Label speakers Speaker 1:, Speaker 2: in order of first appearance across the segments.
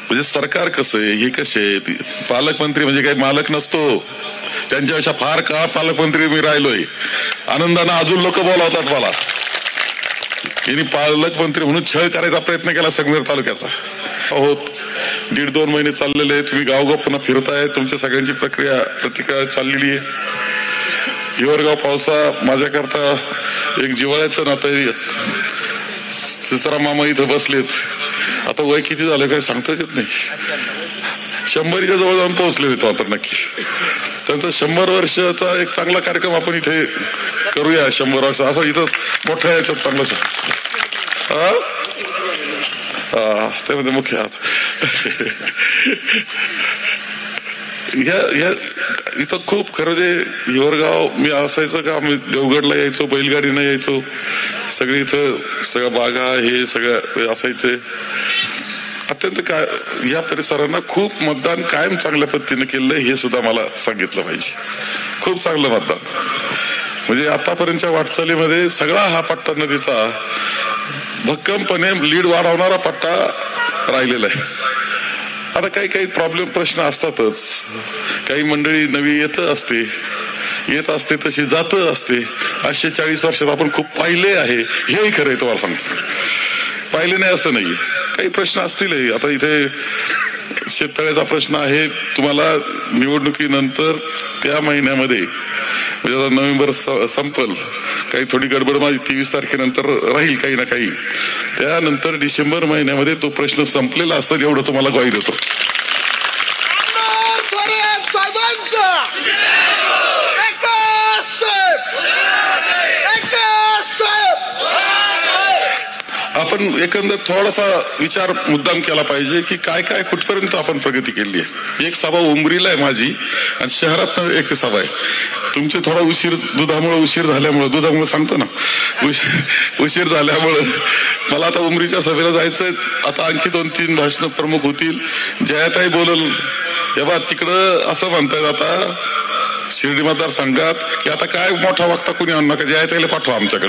Speaker 1: म्हणजे सरकार कसं आहे, हे कसे आहे, पालकमंत्री म्हणजे काही मालक नसतो, त्यांच्यापेक्षा फार काळ पालकमंत्री मी राहिलोय. आनंदानं अजून लोक बोलावतात मला. यांनी पालकमंत्री म्हणून छळ करायचा प्रयत्न केला संगमेर तालुक्याचा. आहोत 1.5-2 महिने चाललेले आहे. तुम्ही गावगाव पुन्हा फिरताय, तुमच्या सगळ्यांची प्रतिक्रिया चाललेली आहे. हिवरगाव पावसा माझ्याकरता एक जिव्हाळ्याचं नातं आहे. सीताराम मामा इथं बसलेत. आता वय किती झालं काही सांगताच येत नाही. 100च्या जवळ जाऊन पोहोचले तो आता नक्की. त्यांचा 100 वर्षाचा एक चांगला कार्यक्रम आपण इथे करूया. 100 वर्ष असं इथं मोठ्या याच्यात चांगलं त्यामध्ये मुख्य आहात. इथं खूप खरं जे हिवरगाव मी असायचं का, आम्ही देवगडला यायचो, बैलगाडीनं यायचो, सगळे इथं सगळ्या बागा हे सगळं असायचे. अत्यंत या परिसरांना खूप मतदान कायम चांगल्या पद्धतीने केलं हे सुद्धा मला सांगितलं पाहिजे. खूप चांगलं मतदान म्हणजे आतापर्यंतच्या वाटचालीमध्ये सगळा हा पट्टा नदीचा भक्कमपणे लीड वाढवणारा पट्टा राहिलेला आहे. आता काही काही प्रश्न असतातच. काही मंडळी नवी येत असते तशी जात असते. 840 वर्षात आपण खूप पाहिले आहे, हेही खरं आहे. तुम्हाला सांगतो, पाहिले नाही असं नाही. काही प्रश्न असतील. आता इथे शेततळ्याचा प्रश्न आहे. तुम्हाला निवडणुकीनंतर त्या महिन्यामध्ये म्हणजे आता नोव्हेंबर संपल, काही थोडी गडबड माझी 23 तारखेनंतर राहील काही ना काही, त्यानंतर डिसेंबर महिन्यामध्ये तो प्रश्न संपलेला असेल एवढं तुम्हाला ग्वाही देतो. आपण एकंदर थोडासा विचार मुद्दाम केला पाहिजे की काय काय कुठपर्यंत आपण प्रगती केली आहे. एक सभा उमरीला आहे माझी आणि शहरात एक सभा आहे. तुमचे थोडा उशीर झाल्यामुळे सांगतो ना, उशीर झाल्यामुळं मला आता उमरीच्या सभेला जायचंय. आता आणखी 2-3 भाषण प्रमुख होतील. जयाताई बोलल तेव्हा तिकडं असं म्हणतायत आता शिर्डी मतदारसंघात की आता काय मोठा वक्ता कोणी आणू नका, जयाताईला पाठवा आमच्याकडे.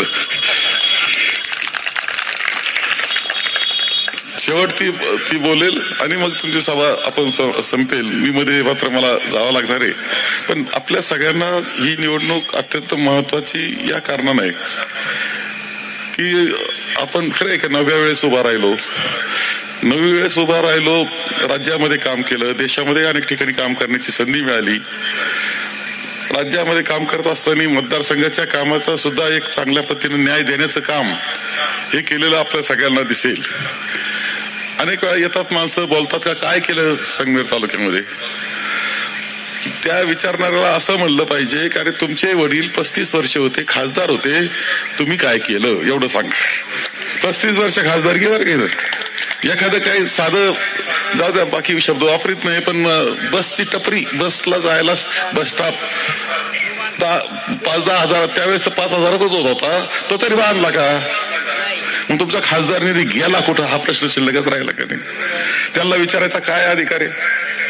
Speaker 1: शेवट ती बोलेल आणि मग तुमची सभा आपण संपेल. मी मध्ये मात्र मला जावं लागणार आहे. पण आपल्या सगळ्यांना ही निवडणूक अत्यंत महत्वाची या कारणानं आहे की आपण खरं आहे का नव्या वेळेस उभा राहिलो, राज्यामध्ये काम केलं, देशामध्ये अनेक ठिकाणी काम करण्याची संधी मिळाली. राज्यामध्ये काम करत असताना मतदारसंघाच्या कामाचा सुद्धा एक चांगल्या पद्धतीने न्याय देण्याचं काम हे केलेलं आपल्या सगळ्यांना दिसेल. अनेक वेळा येतात माणसं बोलतात का काय केलं संगमेर तालुक्यामध्ये. त्या विचारणाऱ्याला असं म्हणलं पाहिजे की अरे तुमचे वडील 35 वर्ष होते, खासदार होते, तुम्ही काय केलं एवढं सांगा. 35 वर्ष खासदारकीवर गेलं. एखादं काही साधं जाऊ द्या, बाकी शब्द वापरीत नाही, पण बसची टपरी, बसला जायला बस स्टॉप 5-10 हजार, त्यावेळेस 5,000च होत होता, तो तरी बांधला का? मग तुमचा खासदार निधी गेला कुठं हा प्रश्न शिल्लकच राहिला का नाही? त्यांना विचारायचा काय अधिकार आहे?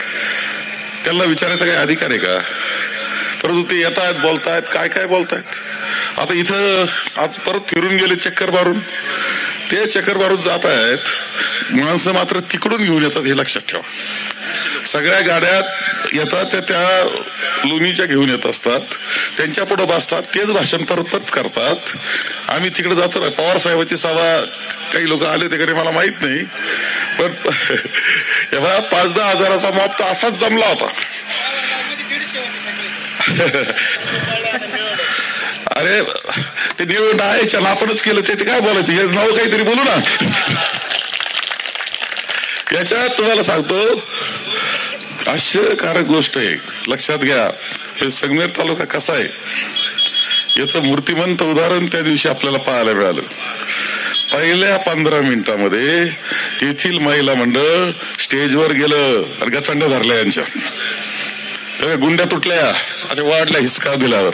Speaker 1: का? परंतु ते येत आहेत, बोलतायत, काय बोलतायत. आता इथं आज परत फिरून गेले चक्कर मारून, ते चक्कर मारून जात आहेत. माणसं मात्र तिकडून घेऊन येतात हे लक्षात ठेवा. सगळ्या गाड्यात येतात त्या लोणीच्या घेऊन येत असतात, त्यांच्या पुढे बसतात, तेच भाषण परत करतात. आम्ही तिकडे जातो ना, पवार साहेबांची सभा काही लोक आले ते मला माहित नाही, पण 5-10 हजाराचा माप तर असाच जमला होता. अरे ते निवड आहे आपणच केलं ते काय बोलायचं, हे नाव काहीतरी बोलू ना. याच्यात तुम्हाला सांगतो आश्चर्यकारक गोष्ट आहे, लक्षात घ्या. संगमेर तालुका कसा आहे याचं मूर्तिमंत उदाहरण त्या दिवशी आपल्याला पाहायला मिळालं. पहिल्या 15 मिनिटांमध्ये येथील महिला मंडळ स्टेजवर गेलं आणि गचंड धरल्या, यांच्या गुंड्या तुटल्या, अशा वाढल्या हिसका दिल्यावर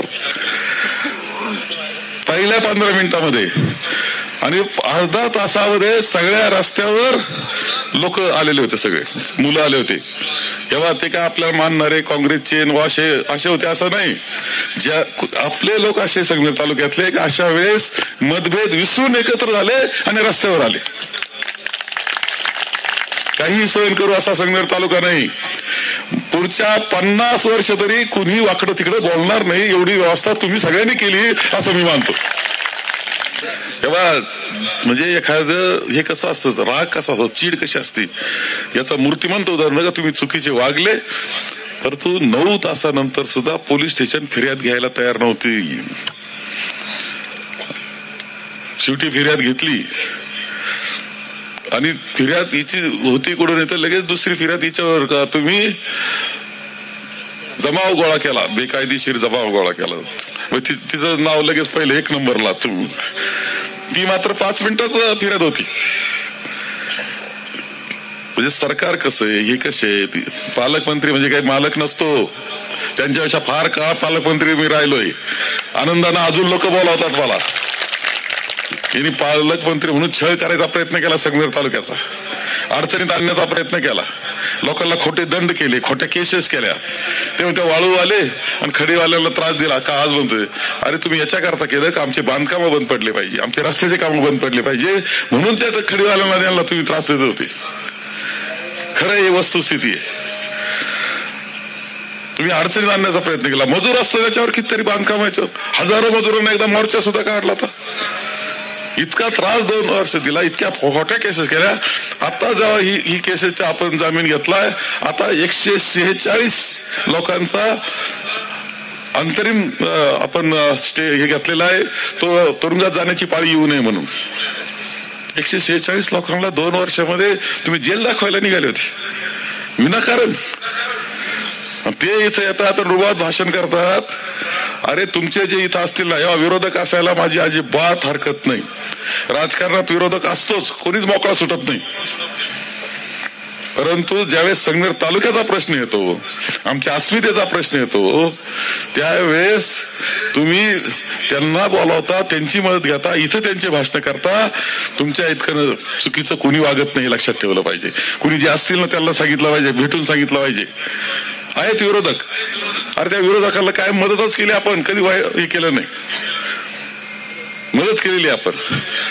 Speaker 1: पहिल्या 15 मिनिटांमध्ये. आणि अर्धा तासामध्ये सगळ्या रस्त्यावर लोक आलेले होते, सगळे मुलं आले होते. तेव्हा ते काय आपल्याला मानणारे काँग्रेसचे असे होते असं नाही. ज्या आपले लोक असे संगमेर तालुक्यातले अशा वेळेस मतभेद विसरून एकत्र झाले आणि रस्त्यावर आले. काही सहन करू असा संगमेर तालुका नाही. पुढच्या 50 वर्ष तरी कुणी वाकडं तिकडे बोलणार नाही एवढी व्यवस्था तुम्ही सगळ्यांनी केली असं मी मानतो. तेव्हा म्हणजे एखादं हे कसं असतं, राग कसा असतो, चीड कशी असते याचा मूर्तिमंत उदाहरण का तुम्ही चुकीचे वागले तर तू 9 तासानंतर सुद्धा पोलीस स्टेशन फिर्याद घ्यायला तयार नव्हती. शेवटी फिर्याद घेतली आणि फिर्याद हिची होती कुठून येतं, लगेच दुसरी फिर्याद हिच्यावर का तुम्ही जमाव गोळा केला, बेकायदेशीर जमाव गोळा केला. तिचं नाव लगेच पहिले 1 नंबरला तुम्ही. ती मात्र 5 मिनिटाच फिर्याद होती. म्हणजे सरकार कसं आहे, हे कसे आहे, पालकमंत्री म्हणजे काही मालक नसतो. त्यांच्यापेक्षा फार काळ पालकमंत्री मी राहिलोय. आनंदानं अजून लोक बोलावतात मला. यांनी पालकमंत्री म्हणून छळ करायचा प्रयत्न केला संगमेर तालुक्याचा, अडचणीत आणण्याचा प्रयत्न केला, लोकांना खोटे दंड केले, खोट्या केसेस केल्या. तेव्हा त्या वाळूवाले आणि खडीवाल्याला त्रास दिला. का आज म्हणतोय अरे तुम्ही याच्याकरता केलं का आमचे बांधकामं बंद पडले पाहिजे, आमचे रस्त्याचे कामं बंद पडले पाहिजे म्हणून त्या खडीवाल्यांना तुम्ही त्रास देत होते. खरं ही वस्तुस्थिती आहे. तुम्ही अडचणीत आणण्याचा प्रयत्न केला. मजूर असतो त्याच्यावर कितीतरी बांधकाम व्हायचं. हजारो मजुरांना एकदा मोर्चा सुद्धा काढला होता. इतका त्रास 2 वर्ष दिला, इतक्या खोट्या केसेस केल्या. आता जेव्हा ही केसेसचा आपण जामीन घेतलाय, आता 146 लोकांचा अंतरिम आपण स्टे हे घेतलेला आहे, तो तुरुंगात जाण्याची पाळी येऊ नये म्हणून. 146 लोकांना 2 वर्षामध्ये तुम्ही जेल दाखवायला निघाले होते विनाकारण. ते इथे येतात रुबात भाषण करतात. अरे तुमचे जे इथं असतील ना, या विरोधक असायला माझी अजिबात हरकत नाही. राजकारणात विरोधक असतोच, कोणीच मोकळा सुटत नाही. परंतु ज्यावेळेस संगमेर तालुक्याचा प्रश्न येतो, आमच्या अस्मितेचा प्रश्न येतो, त्यावेळेस तुम्ही त्यांना बोलावता, त्यांची मदत घेता, इथं त्यांचे भाषण करता. तुमच्या इतकं चुकीचं कुणी वागत नाही, लक्षात ठेवलं पाहिजे. कुणी जे असतील ना त्यांना सांगितलं पाहिजे, भेटून सांगितलं पाहिजे. आहेत विरोधक, अरे त्या विरोधकाला काय मदतच केली आपण, कधी हे केलं नाही, मदत केलेली आपण.